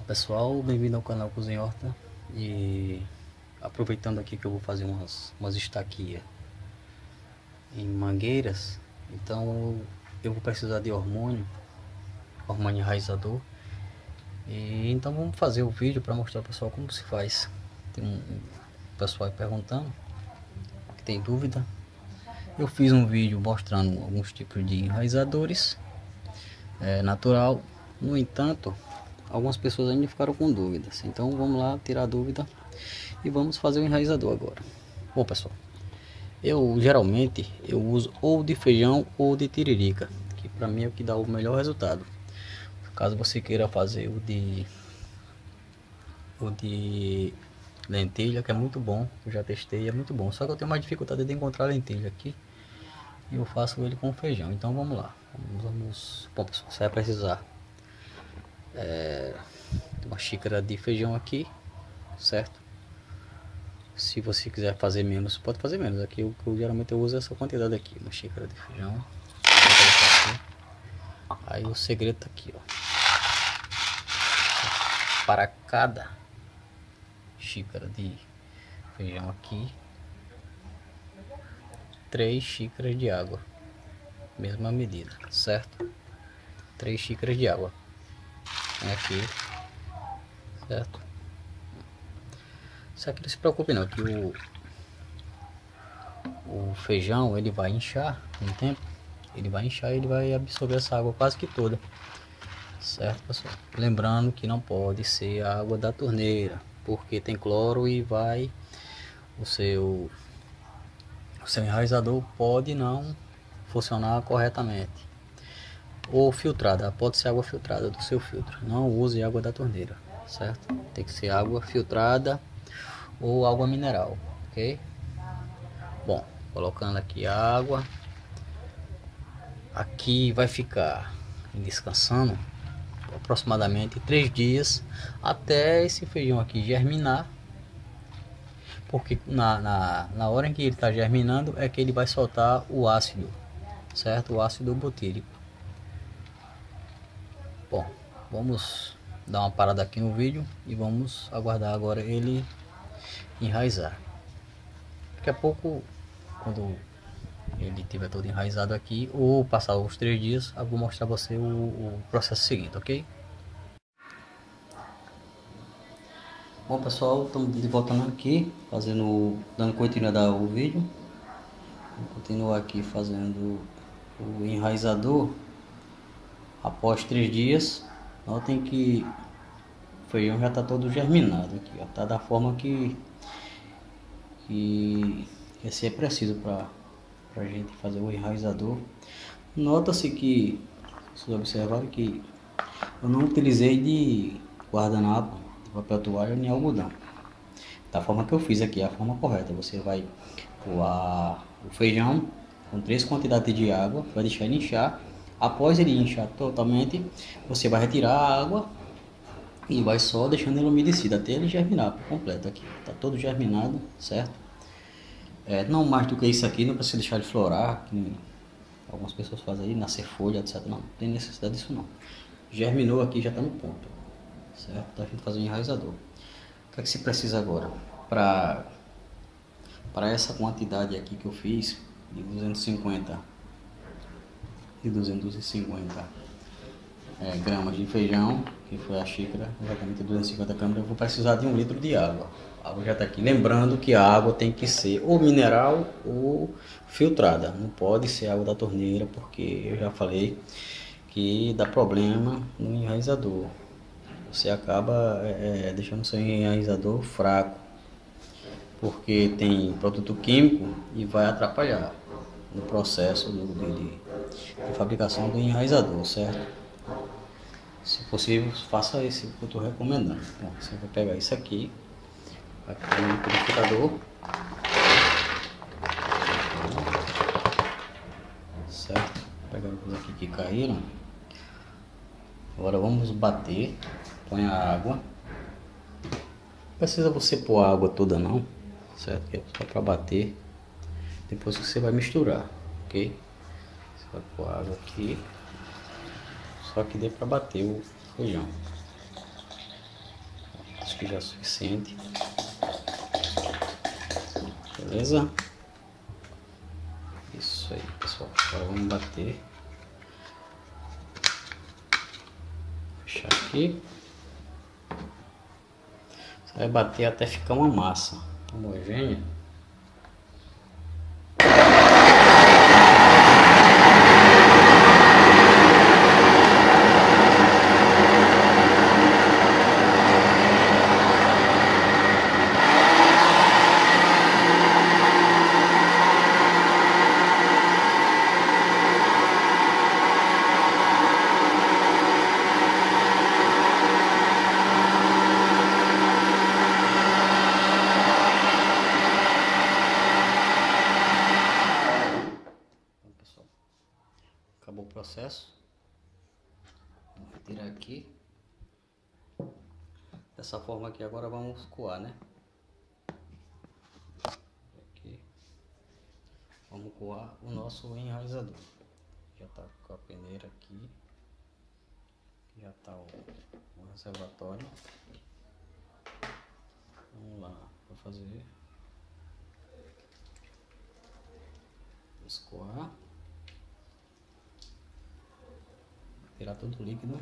Pessoal, bem-vindo ao canal Cozinha Horta. E aproveitando aqui que eu vou fazer umas estaquias em mangueiras, então eu vou precisar de hormônio enraizador. E então vamos fazer o vídeo para mostrar ao pessoal como se faz. Tem um pessoal aí perguntando, que tem dúvida. Eu fiz um vídeo mostrando alguns tipos de enraizadores natural. No entanto, algumas pessoas ainda ficaram com dúvidas, então vamos lá tirar a dúvida e vamos fazer o enraizador agora. Bom, pessoal, eu geralmente uso ou de feijão ou de tiririca, que para mim é o que dá o melhor resultado. Caso você queira fazer o de lentilha, que é muito bom, eu já testei, é muito bom, só que eu tenho mais dificuldade de encontrar lentilha aqui e eu faço ele com feijão. Então vamos lá, bom, pessoal, você vai precisar uma xícara de feijão aqui, certo? Se você quiser fazer menos, pode fazer menos. Aqui eu geralmente eu uso essa quantidade aqui, uma xícara de feijão. Aí o segredo tá aqui, ó. Para cada xícara de feijão aqui, 3 xícaras de água, mesma medida, certo? 3 xícaras de água. Tem aqui, certo? Só que não se preocupe não, que o feijão ele vai inchar com o tempo, ele vai inchar e ele vai absorver essa água quase que toda, certo, pessoal? Lembrando que não pode ser a água da torneira, porque tem cloro e vai o seu enraizador pode não funcionar corretamente. Ou filtrada, pode ser água filtrada do seu filtro, não use água da torneira, certo? Tem que ser água filtrada ou água mineral, ok? Bom, colocando aqui a água, aqui vai ficar descansando aproximadamente 3 dias até esse feijão aqui germinar, porque na hora em que ele está germinando é que ele vai soltar o ácido, certo? O ácido butírico. Bom, vamos dar uma parada aqui no vídeo e vamos aguardar agora ele enraizar. Daqui a pouco, quando ele estiver todo enraizado aqui, ou passar os 3 dias, eu vou mostrar você o processo seguinte, ok? Bom, pessoal, estamos de volta aqui, dando continuidade ao vídeo. Vou continuar aqui fazendo o enraizador. Após 3 dias, notem que o feijão já está todo germinado aqui, ó, tá da forma que esse é preciso para a gente fazer o enraizador. Nota-se que, vocês observaram que eu não utilizei de guardanapo, de papel toalha nem algodão. Da forma que eu fiz aqui, a forma correta. Você vai pôr o feijão com 3 quantidades de água, vai deixar ele inchar. Após ele inchar totalmente, você vai retirar a água e vai só deixando ele umedecido até ele germinar por completo aqui. Tá todo germinado, certo? Não mais do que isso aqui, não precisa deixar ele florar, que algumas pessoas fazem aí, nascer folha, etc. Não tem necessidade disso não. Germinou aqui, já está no ponto, certo? Então a gente fazer um enraizador. O que é que se precisa agora? Para essa quantidade aqui que eu fiz, de 250 gramas de feijão, que foi a xícara, exatamente 250 gramas, eu vou precisar de 1 litro de água. A água já está aqui. Lembrando que a água tem que ser ou mineral ou filtrada. Não pode ser água da torneira, porque eu já falei que dá problema no enraizador. Você acaba deixando seu enraizador fraco, porque tem produto químico e vai atrapalhar no processo de fabricação do enraizador, certo? Se possível, faça esse que eu estou recomendando. Bom, você vai pegar isso aqui, vai pegar no liquidificador, certo? Vou pegar os aqui que caíram. Agora vamos bater. Põe a água. Não precisa você pôr a água toda não, certo? Que é só para bater. Depois você vai misturar, ok? Você vai pôr a água aqui. Só que dê para bater o feijão. Acho que já é suficiente. Beleza? Isso aí, pessoal. Agora vamos bater. Fechar aqui. Você vai bater até ficar uma massa homogênea. Acabou o processo. Vou tirar aqui. Dessa forma aqui agora vamos coar, né? Aqui. Vamos coar o nosso enraizador. Já tá com a peneira aqui. Já tá o reservatório. Vamos lá para fazer. Escoar. Tirar todo o líquido.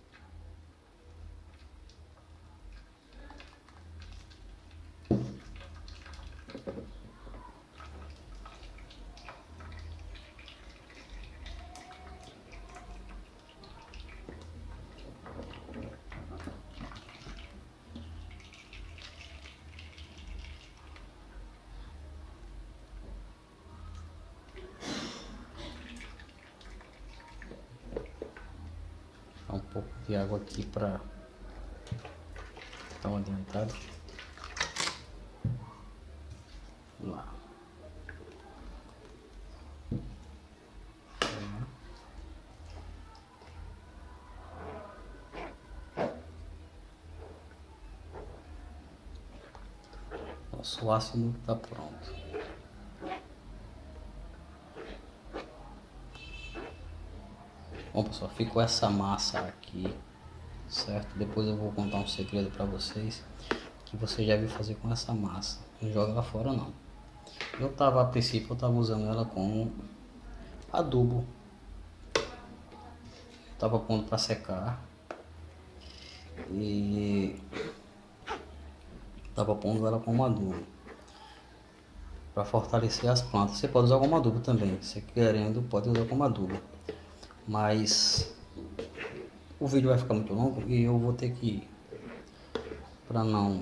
Um pouco de água aqui para dar uma adiantada. Vamos lá. Nosso ácido está pronto. Bom, pessoal, ficou essa massa aqui, certo? Depois eu vou contar um segredo para vocês que você já viu fazer com essa massa. Não joga ela fora não. A princípio eu tava usando ela como adubo. Tava pondo para secar e tava pondo ela como adubo para fortalecer as plantas. Você pode usar como adubo também, se querendo pode usar como adubo, mas o vídeo vai ficar muito longo e eu vou ter que, para não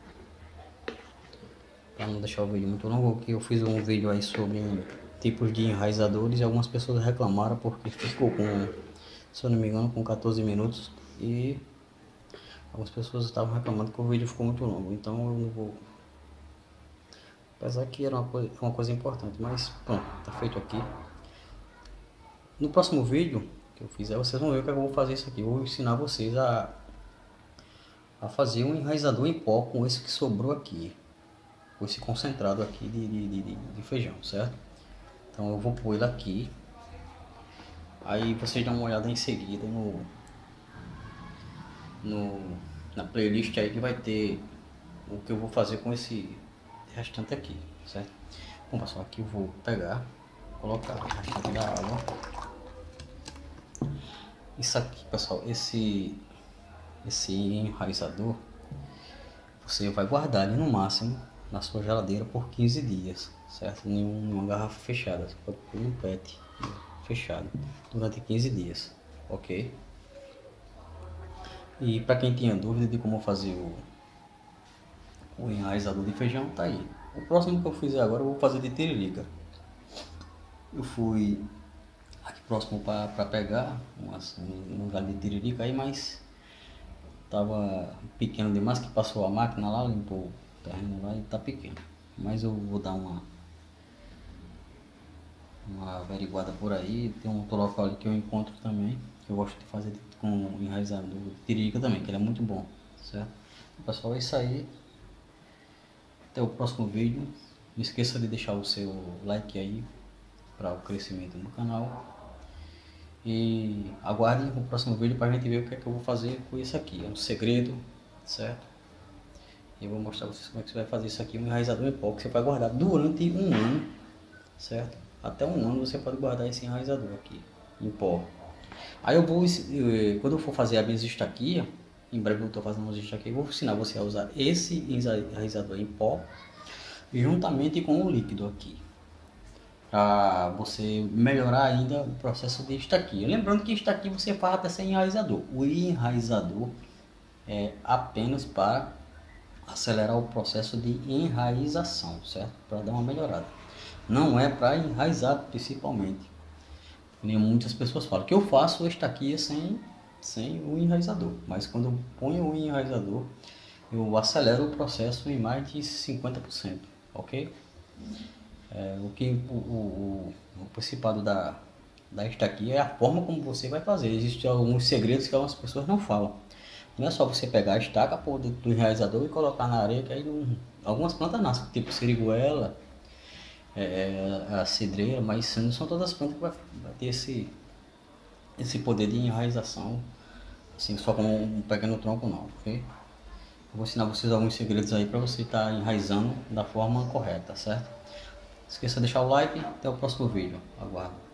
deixar o vídeo muito longo, que eu fiz um vídeo aí sobre tipos de enraizadores e algumas pessoas reclamaram porque ficou com, se eu não me engano, com 14 minutos e algumas pessoas estavam reclamando que o vídeo ficou muito longo, então eu não vou, apesar que era uma coisa importante, mas pronto, tá feito aqui. No próximo vídeo que eu fizer, vocês vão ver que eu vou fazer isso aqui, eu vou ensinar vocês a fazer um enraizador em pó com esse que sobrou aqui, com esse concentrado aqui de feijão, certo? Então eu vou pôr ele aqui, aí vocês dão uma olhada em seguida na playlist aí que vai ter o que eu vou fazer com esse restante aqui, certo? Bom, pessoal, aqui eu vou pegar, colocar o restante da água. Isso aqui, pessoal, esse enraizador você vai guardar ali no máximo na sua geladeira por 15 dias, certo? Em uma garrafa fechada, você pode pôr um pet fechado durante 15 dias, ok? E para quem tinha dúvida de como fazer o enraizador de feijão, tá aí. O próximo que eu fizer agora eu vou fazer de tiririca. Eu fui aqui próximo para pegar um lugar de tiririca aí, mas tava pequeno demais, que passou a máquina lá, limpou o terreno lá e tá pequeno. Mas eu vou dar uma averiguada por aí. Tem um outro local ali que eu encontro também, que eu gosto de fazer com enraizador de tiririca também, que ele é muito bom, certo? Pessoal, é isso aí. Até o próximo vídeo. Não esqueça de deixar o seu like aí para o crescimento do canal. E aguarde o próximo vídeo para a gente ver o que é que eu vou fazer com isso aqui. É um segredo, certo? Eu vou mostrar pra vocês como é que você vai fazer isso aqui, um enraizador em pó, que você vai guardar durante um ano, certo? Até um ano você pode guardar esse enraizador aqui, em pó. Aí quando eu for fazer as minhas estaquias, em breve eu estou fazendo umas estaquias, eu vou ensinar você a usar esse enraizador em pó, juntamente com o líquido aqui, para você melhorar ainda o processo de estaquia. Lembrando que estaquia você faz até sem enraizador. O enraizador é apenas para acelerar o processo de enraização, certo? Para dar uma melhorada. Não é para enraizar principalmente. Nem muitas pessoas falam que eu faço estaquia sem o enraizador, mas quando eu ponho o enraizador, eu acelero o processo em mais de 50%, ok? O que o principado da estaquia é a forma como você vai fazer. Existem alguns segredos que algumas pessoas não falam. Não é só você pegar a estaca, pôr dentro do enraizador e colocar na areia, que aí algumas plantas nascem, tipo siriguela, a cidreira, mas não são todas as plantas que vai ter esse poder de enraização, assim, só com um pequeno tronco não, ok? Eu vou ensinar vocês alguns segredos aí para você estar enraizando da forma correta, certo? Não esqueça de deixar o like, até o próximo vídeo, aguardo.